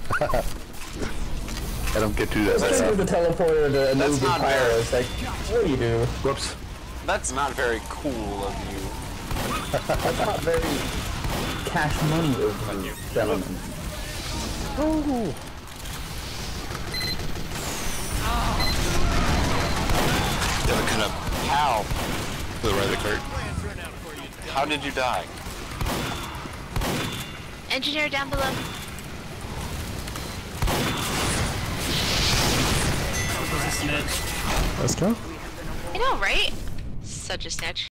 I don't get to that. Let's do the teleporter to a new pyro. It's like, what do you do? Whoops. That's not very cool of you. That's not very cash money of you, gentlemen. Oh. Yeah, look at him. How? To the right of the cart. How did you die? Engineer down below. Snitch. Let's go. I know, right? Such a snitch.